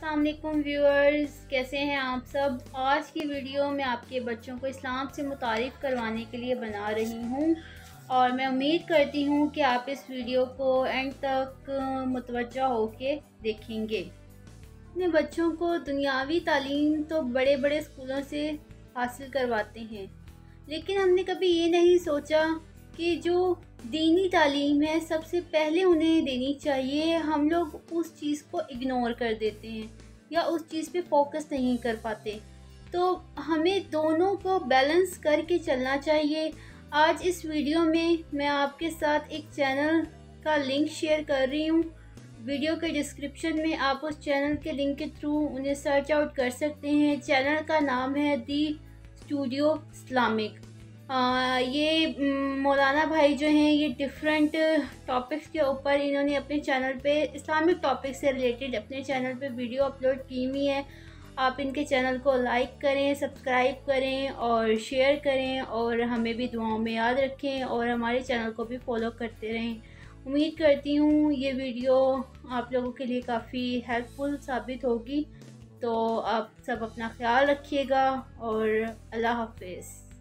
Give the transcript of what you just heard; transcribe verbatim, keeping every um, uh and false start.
अस्सलाम वालेकुम व्यूअर्स, कैसे हैं आप सब। आज की वीडियो मैं आपके बच्चों को इस्लाम से मुतारिफ़ करवाने के लिए बना रही हूँ और मैं उम्मीद करती हूँ कि आप इस वीडियो को एंड तक मुतवज्जा होके देखेंगे। अपने बच्चों को दुनियावी तालीम तो बड़े बड़े स्कूलों से हासिल करवाते हैं, लेकिन हमने कभी ये नहीं सोचा कि जो दीनी तालीम है सबसे पहले उन्हें देनी चाहिए। हम लोग उस चीज़ को इग्नोर कर देते हैं या उस चीज़ पे फोकस नहीं कर पाते, तो हमें दोनों को बैलेंस करके चलना चाहिए। आज इस वीडियो में मैं आपके साथ एक चैनल का लिंक शेयर कर रही हूँ। वीडियो के डिस्क्रिप्शन में आप उस चैनल के लिंक के थ्रू उन्हें सर्च आउट कर सकते हैं। चैनल का नाम है दी स्टूडियो इस्लामिक। आ, ये मौलाना भाई जो हैं ये डिफरेंट टॉपिक्स के ऊपर इन्होंने अपने चैनल पे इस्लामिक टॉपिक से रिलेटेड अपने चैनल पे वीडियो अपलोड की हुई है। आप इनके चैनल को लाइक करें, सब्सक्राइब करें और शेयर करें और हमें भी दुआओं में याद रखें और हमारे चैनल को भी फॉलो करते रहें। उम्मीद करती हूँ ये वीडियो आप लोगों के लिए काफ़ी हेल्पफुल साबित होगी। तो आप सब अपना ख्याल रखिएगा और अल्लाह हाफ़िज़।